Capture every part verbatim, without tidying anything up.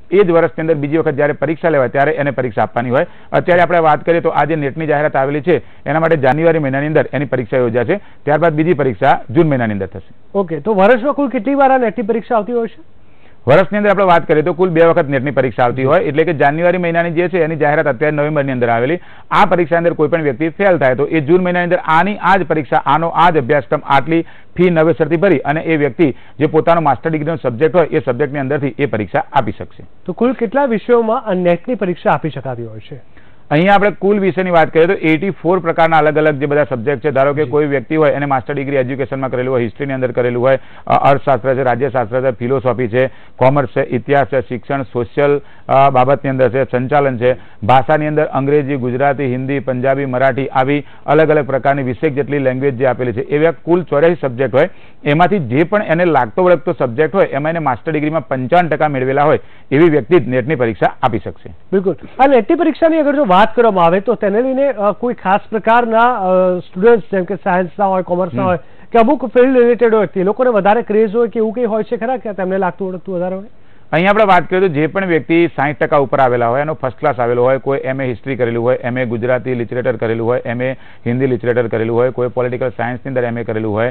એ જ વર્ષની અંદર બીજી વખત જ્યારે પરીક્ષા લેવાય ત્યારે એને પરીક્ષા આપવાની હોય. અત્યારે આપણે વાત કરીએ તો આ જે નેટની જાહેરાત આવેલી છે એના માટે જાન્યુઆરી મહિનાની અંદર એની પરીક્ષા યોજાશે, ત્યારબાદ બીજી પરીક્ષા જૂન મહિનાની અંદર થશે. ઓકે, તો વર્ષમાં કુલ કેટલી વાર આ નેટની પરીક્ષા આવતી હોય છે? વર્ષની અંદર આપણે વાત કરીએ તો કુલ બે વખત નેટની પરીક્ષા આવતી હોય, એટલે કે જાન્યુઆરી મહિનાની જે છે એની જાહેરાત અત્યારે નવેમ્બરની અંદર આવેલી. આ પરીક્ષા અંદર કોઈ પણ વ્યક્તિ ફેલ થાય તો એ જૂન મહિનાની અંદર આની આ જ પરીક્ષા, આનો આ જ અભ્યાસક્રમ, આટલી ફી નવેસરથી ભરી અને એ વ્યક્તિ જે પોતાનો માસ્ટર ડિગ્રીનો સબ્જેક્ટ હોય એ સબ્જેક્ટની અંદરથી એ પરીક્ષા આપી શકશે. તો કુલ કેટલા વિષયોમાં આ નેટની પરીક્ષા આપી શકાતી હોય છે? અહીંયા આપણે કુલ વિષયની વાત કરીએ તો એટી ફોર પ્રકારના અલગ અલગ જે બધા સબ્જેક્ટ છે. ધારો કે કોઈ વ્યક્તિ હોય એને માસ્ટર ડિગ્રી એજ્યુકેશનમાં કરેલું હોય, હિસ્ટ્રીની અંદર કરેલું હોય, અર્થશાસ્ત્ર છે, રાજ્યશાસ્ત્ર છે, ફિલોસોફી છે, કોમર્સ છે, ઇતિહાસ છે, શિક્ષણ, સોશિયલ બાબતની અંદર છે, સંચાલન છે, ભાષાની અંદર અંગ્રેજી, ગુજરાતી, હિન્દી, પંજાબી, મરાઠી, આવી અલગ અલગ પ્રકારની વીસેક જેટલી લેંગ્વેજ જે આપેલી છે એવા કુલ ચોર્યાસી સબ્જેક્ટ હોય. એમાંથી જે પણ એને લાગતો વળગતો સબ્જેક્ટ હોય એમાં એને માસ્ટર ડિગ્રીમાં પંચાવન ટકા મેળવેલા હોય એવી વ્યક્તિ જ નેટની પરીક્ષા આપી શકશે. બિલકુલ. આ નેટની પરીક્ષાની અગર જો વાત કરવામાં આવે તો તેને લઈને કોઈ ખાસ પ્રકારના સ્ટુડન્ટ્સ જેમ કે સાયન્સના હોય, કોમર્સના હોય કે અમુક ફિલ્ડ રિલેટેડ હોય તે લોકોને વધારે ક્રેઝ હોય કે એવું કંઈ હોય છે ખરા કે તેમને લાગતું વળગતું વધારે હોય? અહીંયા આપણે વાત કરીએ તો જે પણ વ્યક્તિ સાહીઠ ટકા ઉપર આવેલા હોય, એનો ફર્સ્ટ ક્લાસ આવેલો હોય, કોઈ એમએ હિસ્ટ્રી કરેલું હોય, એમએ ગુજરાતી લિટરેચર કરેલું હોય, એમએ હિન્દી લિટરેચર કરેલું હોય, કોઈ પોલિટિકલ સાયન્સની અંદર એમએ કરેલું હોય,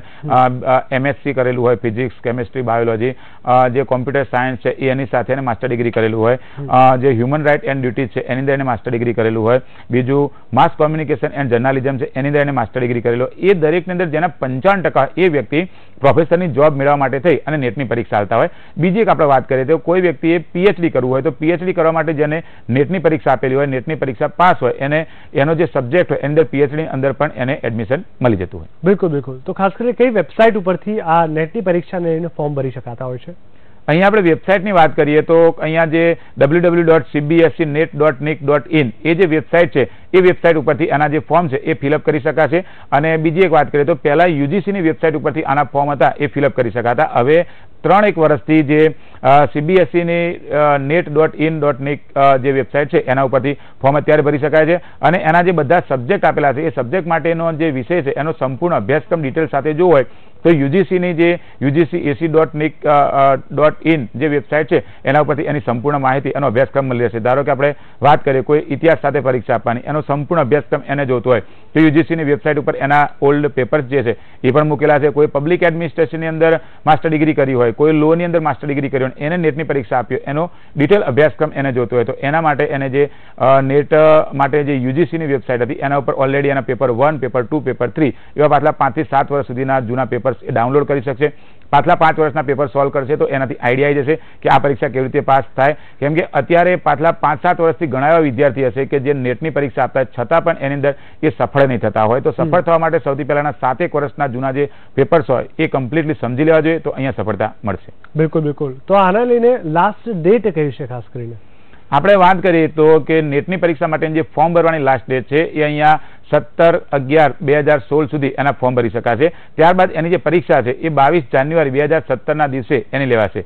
એમએસસી કરેલું હોય, ફિઝિક્સ, કેમિસ્ટ્રી, બાયોલોજી, જે કોમ્પ્યુટર સાયન્સ છે એની સાથે એને માસ્ટર ડિગ્રી કરેલું હોય, જે હ્યુમન રાઇટ એન્ડ ડ્યુટીઝ છે એની અંદર એને માસ્ટર ડિગ્રી કરેલું હોય, બીજું માસ કોમ્યુનિકેશન એન્ડ જર્નાલિઝમ છે એની અંદર એને માસ્ટર ડિગ્રી કરેલું હોય, એ દરેકની અંદર જેના પંચાવન ટકા એ વ્યક્તિ પ્રોફેસરની જોબ મેળવવા માટે થઈ અને નેટની પરીક્ષા આવતા હોય. બીજી એક આપણે વાત કરીએ તો કોઈ વ્યક્તિએ પીએચડી કરવું હોય તો પીએચડી કરવા માટે જેને નેટની પરીક્ષા આપેલી હોય, નેટની પરીક્ષા પાસ હોય, એને એનો જે સબ્જેક્ટ હોય એની અંદર પીએચડી અંદર પણ એને એડમિશન મળી જતું હોય. બિલકુલ બિલકુલ. તો ખાસ કરીને કઈ વેબસાઇટ ઉપરથી આ નેટની પરીક્ષાને લઈને ફોર્મ ભરી શકાતા હોય છે? અહીંયા આપણે વેબસાઇટની વાત કરીએ તો અહીંયા જે W W dot CBSE net dot nic dot in એ જે વેબસાઇટ છે એ વેબસાઇટ ઉપરથી આના જે ફોર્મ છે એ ફિલઅપ કરી શકાશે. અને બીજી એક વાત કરીએ તો પહેલા યુજીસીની વેબસાઇટ ઉપરથી આના ફોર્મ હતા એ ફિલઅપ કરી શકાતા. હવે ત્રણ એક વર્ષથી જે સીબીએસઈની net dot in dot nic જે વેબસાઇટ છે એના ઉપરથી ફોર્મ અત્યારે ભરી શકાય છે. અને એના જે બધા સબ્જેક્ટ આપેલા છે એ સબ્જેક્ટ માટેનો જે વિષય છે એનો સંપૂર્ણ અભ્યાસક્રમ ડિટેલ સાથે જોવો હોય તો યુજીસીની જે UGC AC dot nic dot in જે વેબસાઇટ છે એના ઉપરથી એની સંપૂર્ણ માહિતી, એનો અભ્યાસક્રમ મળી રહેશે. ધારો કે આપણે વાત કરીએ કોઈ ઇતિહાસ સાથે પરીક્ષા આપવાની, એનો સંપૂર્ણ અભ્યાસક્રમ એને જોતો હોય તો યુજીસીની વેબસાઇટ ઉપર એના ઓલ્ડ પેપર્સ જે છે એ પણ મૂકેલા છે. કોઈ પબ્લિક એડમિનિસ્ટ્રેશનની અંદર માસ્ટર ડિગ્રી કરી હોય, કોઈ લોની અંદર માસ્ટર ડિગ્રી કરી હોય, એને નેટની પરીક્ષા આપી હોય, એનો ડિટેલ અભ્યાસક્રમ એને જોતો હોય તો એના માટે એને જે નેટ માટે જે યુજીસીની વેબસાઇટ હતી એના ઉપર ઓલરેડી એના paper one, paper two, paper three એવા પાછલા પાંચથી સાત વર્ષ સુધીના જૂના પેપર એ ડાઉનલોડ કરી શકશે. પાછલા પાંચ વર્ષના પેપર સોલ્વ કરશે તો એનાથી આઈડિયા આવી જશે કે આ પરીક્ષા કેવી રીતે પાસ થાય. કેમ કે અત્યારે પાછલા પાંચ સાત વર્ષથી ઘણા એવા વિદ્યાર્થી હશે કે જે નેટની પરીક્ષા આપતા છતાં પણ એની અંદર એ સફળ નહીં થતા હોય. તો સફળ થવા માટે સૌથી પહેલાના સાતેક વર્ષના જૂના જે પેપર્સ હોય એ કમ્પ્લીટલી સમજી લેવા જોઈએ તો અહીંયા સફળતા મળશે. બિલકુલ બિલકુલ. તો આના લઈને લાસ્ટ ડેટ કઈ છે ખાસ કરીને? આપણે વાત કરીએ તો કે નેટની પરીક્ષા માટેની જે ફોર્મ ભરવાની લાસ્ટ ડેટ છે એ અહીંયા સત્તર અગિયાર બે હજાર સોળ સુધી એના ફોર્મ ભરી શકાશે. ત્યારબાદ એની જે પરીક્ષા છે એ બાવીસ જાન્યુઆરી બે હજાર સત્તર ના દિવસે એની લેવાશે.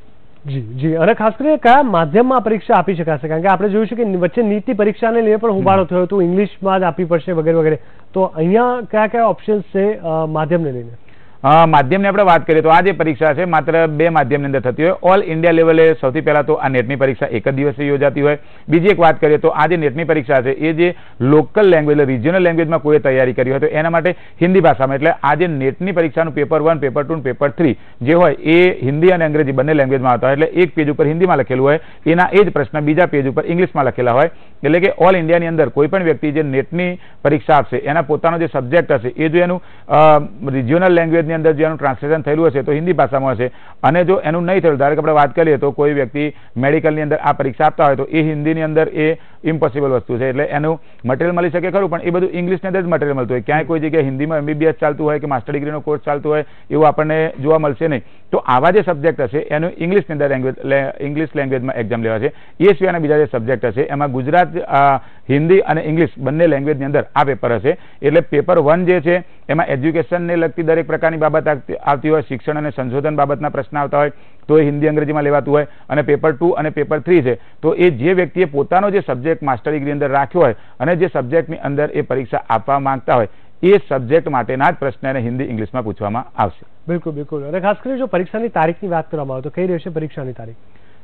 જી જી. અને ખાસ કરીને કયા માધ્યમમાં પરીક્ષા આપી શકાશે? કારણ કે આપણે જોયું છે કે વચ્ચે નીટની પરીક્ષાને લઈને પણ હોબાળો થયો તો ઇંગ્લિશમાં જ આપવી પડશે વગેરે વગેરે. તો અહીંયા કયા કયા ઓપ્શન્સ છે માધ્યમને લઈને? માધ્યમની આપણે વાત કરીએ તો આ જે પરીક્ષા છે માત્ર બે માધ્યમની અંદર થતી હોય. ઓલ ઇન્ડિયા લેવલે સૌથી પહેલા તો આ નેટની પરીક્ષા એક જ દિવસે યોજાતી હોય. બીજી એક વાત કરીએ તો આ જે નેટની પરીક્ષા છે એ જે લોકલ લેંગ્વેજ રિજિયોનલ લેંગ્વેજમાં કોઈ તૈયારી કરી હોય તો એના માટે હિન્દી ભાષામાં, એટલે આ જે નેટની પરીક્ષાનું paper one, paper two, paper three જે હોય એ હિન્દી અને અંગ્રેજી બંને લેંગ્વેજમાં આવતા હોય. એટલે એક પેજ ઉપર હિન્દીમાં લખેલું હોય એના એ જ પ્રશ્ન બીજા પેજ ઉપર ઇંગ્લિશમાં લખેલા હોય. એટલે કે ઓલ ઇન્ડિયાની અંદર કોઈ પણ વ્યક્તિ જે નેટની પરીક્ષા આપશે એના પોતાનો જે સબ્જેક્ટ હશે એ જો એનું રિજિયોનલ લેંગ્વેજની અંદર જે એનું ટ્રાન્સલેશન થયેલું હશે તો હિન્દી ભાષામાં હશે. અને જો એનું નહીં થયું, ધારો કે આપણે વાત કરીએ તો કોઈ વ્યક્તિ મેડિકલની અંદર આ પરીક્ષા આપતા હોય તો એ હિન્દીની અંદર એ ઇમ્પોસિબલ વસ્તુ છે. એટલે એનું મટીરિયલ મળી શકે ખરું પણ એ બધું ઇંગ્લિશની અંદર જ મટીરિયલ મળતું હોય. ક્યાંય કોઈ જગ્યાએ હિન્દીમાં એમબીબીએસ ચાલતું હોય કે માસ્ટર ડિગ્રીનો કોર્સ ચાલતો હોય એવું આપણને જોવા મળશે નહીં. તો આવા જે સબ્જેક્ટ હશે એનું ઇંગ્લિશની અંદર લેંગ્વેજ ઇંગ્લિશ લેંગ્વેજમાં એક્ઝામ લેવાશે. એ સિવાયના બીજા જે સબ્જેક્ટ હશે એમાં ગુજરાત, હિન્દી અને ઇંગ્લિશ બંને લેંગ્વેજની અંદર આ પેપર હશે. એટલે પેપર વન જે છે એમાં એજ્યુકેશનને લગતી દરેક પ્રકારની બાબત આવતી હોય, શિક્ષણ અને સંશોધન બાબતના પ્રશ્ન આવતા હોય તો એ હિન્દી અંગ્રેજીમાં લેવાતું હોય. અને પેપર ટુ અને પેપર થ્રી છે તો એ જે વ્યક્તિએ પોતાનો જે સબ્જેક્ટ માસ્ટર ડિગ્રી અંદર રાખ્યો હોય અને જે સબ્જેક્ટની અંદર એ પરીક્ષા આપવા માંગતા હોય એ સબ્જેક્ટ માટેના જ પ્રશ્ન એને હિન્દી ઇંગ્લિશમાં પૂછવામાં આવશે. બિલકુલ બિલકુલ. અને ખાસ કરીને જો પરીક્ષાની તારીખની વાત કરવામાં આવે તો કઈ રહેશે પરીક્ષાની તારીખ?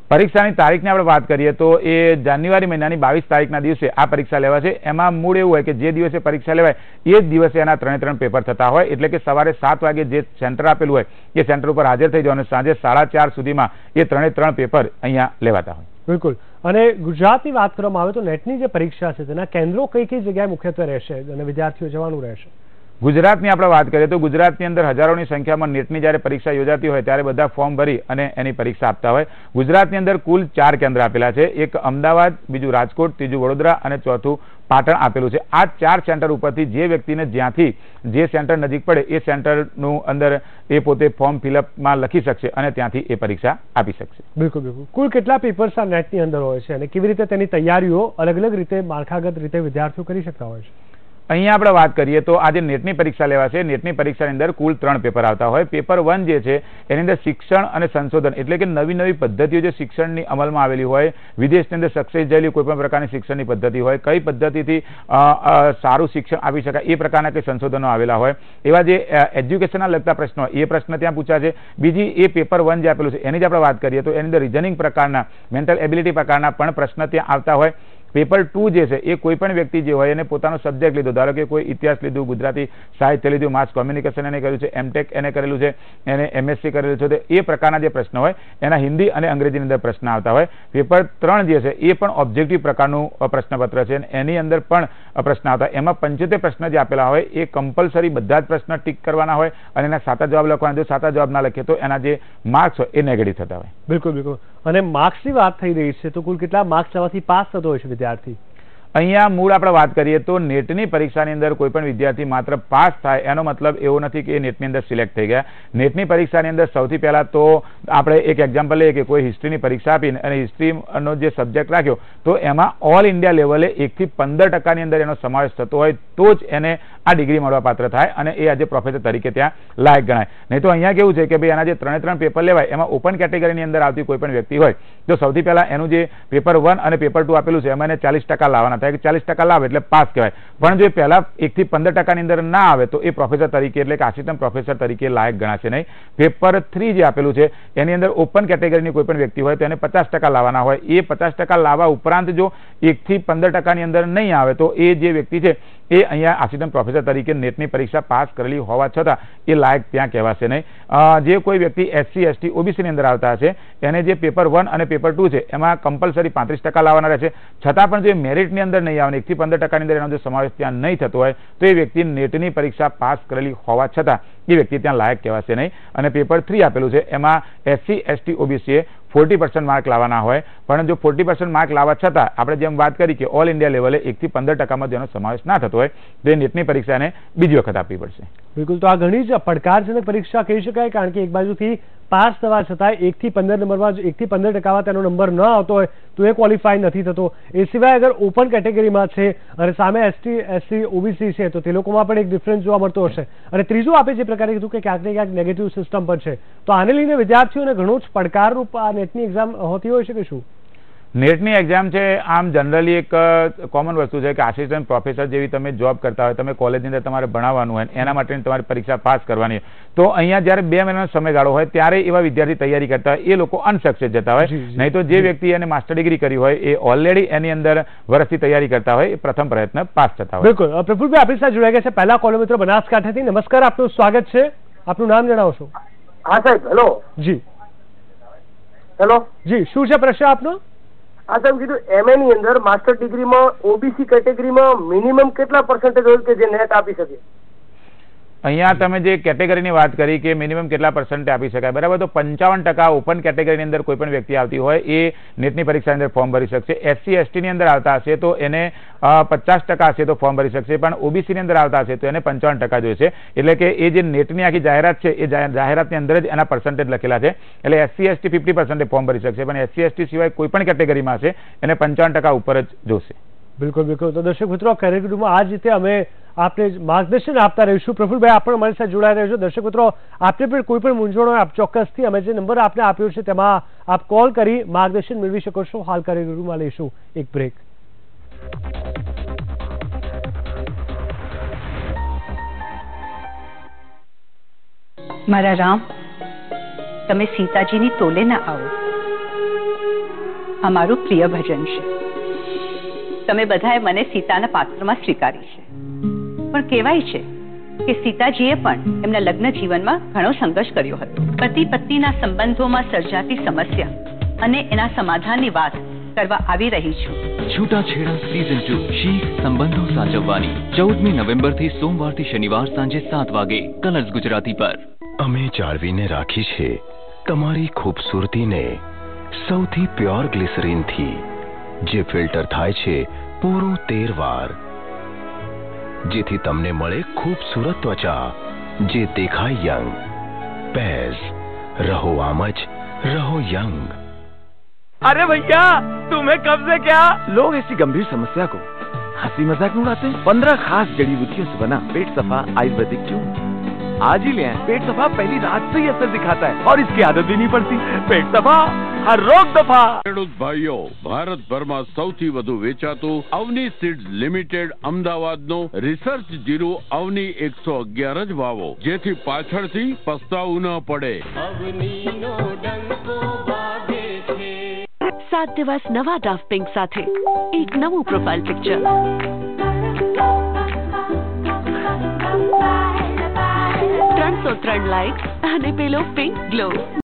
પરીક્ષાની તારીખની આપણે વાત કરીએ તો એ જાન્યુઆરી મહિનાની બાવીસ તારીખના દિવસે આ પરીક્ષા લેવાશે. એમાં મૂળ એવું હોય કે જે દિવસે પરીક્ષા લેવાય એ જ દિવસે એના ત્રણે ત્રણ પેપર થતા હોય, એટલે કે સવારે સાત વાગે જે સેન્ટર આપેલું હોય એ સેન્ટર ઉપર હાજર થઈ જવાનું, સાંજે સાડા ચાર સુધીમાં એ ત્રણે ત્રણ પેપર અહીંયા લેવાતા હોય. બિલકુલ. અને ગુજરાતની વાત કરવામાં આવે તો નેટની જે પરીક્ષા છે તેના કેન્દ્રો કઈ કઈ જગ્યાએ મુખ્યત્વે રહેશે અને વિદ્યાર્થીઓ જવાનું રહેશે? ગુજરાતની આપણે વાત કરીએ તો ગુજરાતની અંદર હજારોની સંખ્યામાં નેટની જ્યારે પરીક્ષા યોજાતી હોય ત્યારે બધા ફોર્મ ભરી અને એની પરીક્ષા આપતા હોય. ગુજરાતની અંદર કુલ ચાર કેન્દ્ર આપેલા છે. એક અમદાવાદ, બીજું રાજકોટ, ત્રીજું વડોદરા અને ચોથું પાટણ આપેલું છે. આ ચાર સેન્ટર ઉપરથી જે વ્યક્તિને જ્યાંથી જે સેન્ટર નજીક પડે એ સેન્ટરનું અંદર એ પોતે ફોર્મ ફિલઅપમાં લખી શકશે અને ત્યાંથી એ પરીક્ષા આપી શકશે. બિલકુલ બિલકુલ. કુલ કેટલા પેપર્સ આ નેટની અંદર હોય છે અને કેવી રીતે તેની તૈયારીઓ અલગ અલગ રીતે માળખાગત રીતે વિદ્યાર્થીઓ કરી શકતા હોય છે? અહીંયા આપણે વાત કરીએ તો આજે નેટની પરીક્ષા લેવાશે. નેટની પરીક્ષાની અંદર કુલ ત્રણ પેપર આવતા હોય. પેપર વન જે છે એની અંદર શિક્ષણ અને સંશોધન એટલે કે નવી નવી પદ્ધતિઓ જે શિક્ષણની અમલમાં આવેલી હોય, વિદેશની અંદર સક્સેસ થયેલી કોઈ પણ પ્રકારની શિક્ષણની પદ્ધતિ હોય, કઈ પદ્ધતિથી સારું શિક્ષણ આપી શકાય એ પ્રકારના કંઈ સંશોધનો આવેલા હોય, એવા જે એજ્યુકેશનના લગતા પ્રશ્નો હોય એ પ્રશ્ન ત્યાં પૂછાશે. બીજી એ પેપર વન જે આપેલું છે એની જ આપણે વાત કરીએ તો એની અંદર રિઝનિંગ પ્રકારના, મેન્ટલ એબિલિટી પ્રકારના પણ પ્રશ્ન ત્યાં આવતા હોય. પેપર ટુ જે છે એ કોઈ પણ વ્યક્તિ જે હોય એને પોતાનો સબ્જેક્ટ લીધો, ધારો કે કોઈ ઇતિહાસ લીધું, ગુજરાતી સાહિત્ય લીધું, માસ કોમ્યુનિકેશન એને કર્યું છે, એમટેક એને કરેલું છે, એને એમએસસી કરેલું છે, તો એ પ્રકારના જે પ્રશ્ન હોય એના હિન્દી અને અંગ્રેજીની અંદર પ્રશ્ન આવતા હોય. પેપર ત્રણ જે છે એ પણ ઓબ્જેક્ટિવ પ્રકારનું પ્રશ્નપત્ર છે અને એની અંદર પણ પ્રશ્ન આવતા હોય. એમાં પંચોતેર પ્રશ્ન જે આપેલા હોય એ કમ્પલસરી બધા જ પ્રશ્ન ટીક કરવાના હોય અને એના સાતા જવાબ લખવાના. જો સાતા જવાબ ના લખીએ તો એના જે માર્ક્સ હોય એ નેગેટિવ થતા હોય. બિલકુલ બિલકુલ. અને માર્ક્સની વાત થઈ રહી છે તો કુલ કેટલા માર્ક્સ લેવાથી પાસ થતો હોય છે વિદ્યાર્થી? અહીંયા મૂળ આપણે વાત કરીએ તો નેટની પરીક્ષાની અંદર કોઈ પણ વિદ્યાર્થી માત્ર પાસ થાય એનો મતલબ એવો નથી કે એ નેટની અંદર સિલેક્ટ થઈ ગયા. નેટની પરીક્ષાની અંદર સૌથી પહેલા તો આપણે એક એક્ઝામ્પલ લઈએ કે કોઈ હિસ્ટ્રીની પરીક્ષા આપીને અને હિસ્ટ્રીનો જે સબ્જેક્ટ રાખ્યો તો એમાં ઓલ ઇન્ડિયા લેવલે એકથી પંદર ટકાની અંદર એનો સમાવેશ થતો હોય તો જ એને આ ડિગ્રી મળવા પાત્ર થાય અને એ આજે પ્રોફેસર તરીકે ત્યાં લાયક ગણાય. નહીં તો અહીંયા કેવું છે કે ભાઈ એના જે ત્રણે ત્રણ પેપર લેવાય એમાં ઓપન કેટેગરીની અંદર આવતી કોઈ પણ વ્યક્તિ હોય તો સૌથી પહેલા એનું જે પેપર વન અને પેપર ટુ આપેલું છે એમાં એને ચાલીસ ટકા લાવવાના થાય કે ચાલીસ ટકા લાવે એટલે પાસ કહેવાય. પણ જો પહેલા એક થી પંદર ટકાની અંદર ના આવે તો એ પ્રોફેસર તરીકે એટલે કે આસિસ્ટન્ટ પ્રોફેસર તરીકે લાયક ગણાશે નહીં. પેપર થ્રી જે આપેલું છે એની અંદર ઓપન કેટેગરીની કોઈ પણ વ્યક્તિ હોય તો એને પચાસ ટકા લાવવાના હોય. એ પચાસ ટકા લાવવા ઉપરાંત જો એક થી પંદર ટકાની અંદર નહીં આવે તો એ જે વ્યક્તિ છે એ અહીંયા આસિસ્ટન્ટ પ્રોફેસર તરીકે નેટની પરીક્ષા પાસ કરેલી હોવા છતાં એ લાયક ત્યાં કહેવાશે નહીં. જે કોઈ વ્યક્તિ એસસી એસટી ઓબીસી ની અંદર આવતા હશે એને જે પેપર વન અને પેપર ટુ છે એમાં કમ્પલસરી પાંત્રીસ ટકા લાવવાના રહેશે. છતાં પણ જો મેરિટની અંદર નહીં આવે, એક થી પંદર ટકાની અંદર એનો જો સમાવેશ ત્યાં નહીં થતો હોય તો એ વ્યક્તિ નેટની પરીક્ષા પાસ કરેલી હોવા છતાં એ વ્યક્તિ ત્યાં લાયક કહેવાશે નહીં. અને પેપર થ્રી આપેલું છે એમાં SC ST OBC forty percent mark લાવવાના હોય, પણ જો ફોર્ટી પર્સન્ટ માર્ક લાવવા છતાં આપણે જેમ વાત કરી કે ઓલ ઇન્ડિયા લેવલે એકથી પંદર ટકામાં જેનો સમાવેશ ના થતો હોય તો એ નેટની પરીક્ષાને બીજી વખત આપવી પડશે. બિલકુલ. તો આ ઘણી જ પડકારજનક પરીક્ષા કહી શકાય, કારણ કે એક બાજુથી પાસ થવા છતાં એક થી પંદર નંબરમાં એક થી પંદર ટકામાં તેનો નંબર ન આવતો હોય તો એ ક્વોલિફાય નથી થતો. એ સિવાય અગર ઓપન કેટેગરીમાં છે અને સામે એસટી એસસી ઓબીસી છે તો તે લોકોમાં પણ એક ડિફરન્સ જોવા મળતો હશે. અને ત્રીજું આપે જે પ્રકારે કીધું કે ક્યાંક ને ક્યાંક નેગેટિવ સિસ્ટમ પણ છે, તો આને લઈને વિદ્યાર્થીઓને ઘણું જ પડકારરૂપ આ નેટની એક્ઝામ હોતી હોય છે કે શું? નેટની એક્ઝામ છે આમ જનરલી એક કોમન વસ્તુ છે કે આસિસ્ટન્ટ પ્રોફેસર જેવી તમે જોબ કરતા હોય, તમે કોલેજની અંદર તમારે ભણાવવાનું હોય એના માટેની તમારી પરીક્ષા પાસ કરવાની હોય, તો અહીંયા જ્યારે બે મહિનાનો સમયગાળો હોય ત્યારે એવા વિદ્યાર્થી તૈયારી કરતા હોય એ લોકો અનસક્સેસ જતા હોય. નહીં તો જે વ્યક્તિ એને માસ્ટર ડિગ્રી કરી હોય એ ઓલરેડી એની અંદર વર્ષથી તૈયારી કરતા હોય એ પ્રથમ પ્રયત્ન પાસ થતા હોય. બિલકુલ. પ્રફુલભાઈ આપણી સાથે જોડાઈ ગયા છે પહેલા કોલર મિત્રો બનાસકાંઠાથી. નમસ્કાર, આપનું સ્વાગત છે. આપનું નામ જણાવશો? હા સાહેબ. હેલો. જી હેલો. જી શું છે પ્રશ્ન આપનો? હા સાહેબ, કીધું એમએ ની અંદર માસ્ટર ડિગ્રીમાં ઓબીસી કેટેગરીમાં મિનિમમ કેટલા પર્સન્ટેજ હોય કે જે નેટ આપી શકે? અહીંયા તમે જે કેટેગરીની વાત કરી કે મિનિમમ કેટલા પર્સન્ટેજ આપી શકાય, બરાબર, તો પંચાવન ટકા ઓપન કેટેગરીની અંદર કોઈ પણ વ્યક્તિ આવતી હોય એ નેટની પરીક્ષાની અંદર ફોર્મ ભરી શકશે. એસસી એસટી ની અંદર આવતા હશે તો એને પચાસ ટકા હશે તો ફોર્મ ભરી શકશે, પણ ઓબીસી ની અંદર આવતા હશે તો એને પંચાવન ટકા જોઈશે. એટલે કે એ જે નેટની આખી જાહેરાત છે એ જાહેરાતની અંદર જ એના પર્સન્ટેજ લખેલા છે. એટલે SC ST fifty percentage form ભરી શકશે, પણ એસસી એસટી સિવાય કોઈ પણ કેટેગરીમાં હશે એને પંચાવન ટકા ઉપર જ જોશે. બિલકુલ બિલકુલ. તો દર્શક મિત્રો, કાર્યક્રમમાં આ જ રીતે અમે આપને માર્ગદર્શન આપતા રહીશું. પ્રફુલભાઈ આપ પણ અમારી સાથે જોડાઈ રહેજો. દર્શક મિત્રો, આપને પણ કોઈ પણ મૂંઝવણ હોય આપ ચોક્કસથી અમે જે નંબર આપને આપ્યો છે તેમાં આપ કોલ કરી માર્ગદર્શન મેળવી શકો છો. હાલ કાર્યક્રમમાં લઈશું એક બ્રેક. મારા રામ, તમે સીતાજીની તોલે ના આવો. આ મારું પ્રિય ભજન છે. તમે બધાએ મને સીતાના પાત્રમાં સ્વીકારી છે, પણ કહેવાય છે કે સીતાજીએ પણ એમના લગ્ન જીવનમાં ઘણો સંઘર્ષ કર્યો હતો. પતિ પત્નીના સંબંધોમાં સર્જાતી સમસ્યા અને એના સમાધાનની વાત કરવા આવી રહી છું. છૂટાછેડા સીઝન ટુ શીખ સંબંધો સાચવવાની ચૌદમી નવેમ્બર થી સોમવાર થી શનિવાર સાંજે સાત વાગે કલર્સ ગુજરાતી પર. અમે જાળવીને રાખી છે તમારી ખૂબસૂરતીને સૌથી પ્યોર ગ્લિસરીન થી, જે ફિલ્ટર થાય છે પૂરું તેર વાર, જેથી તમને મળે ખૂબસૂરત ત્વચા જે દેખાય યંગ. પેઝ, રહો આમ જ, રહો યંગ. अरे भैया तुम्हें कब से क्या लोग ऐसी गंभीर समस्या को हंसी मजाक में उड़ाते हैं. पंद्रह खास जड़ी बूटियों से बना पेट सफा आयुर्वेदिक क्यों आज ही ले आए. पेट सफा पहली रात से ही असर दिखाता है और इसकी आदत भी नहीं पड़ती. पेट सफा हर रोग दफा. ખેડૂત ભાઈઓ, ભારતભરમાં સૌથી વધુ વેચાતું અવની સીડ્સ લિમિટેડ અમદાવાદનો રિસર્ચ જીરું અવની એકસો અગિયાર જ વાવો, જેથી પાછળથી પસ્તાવું ન પડે. સાત દિવસ નવા ડફ પિંક સાથે એક નવું પ્રોફાઇલ પિક્ચર. ત્રણસો ત્રણ લાઇક્સ અને પેલો પિંક ગ્લો.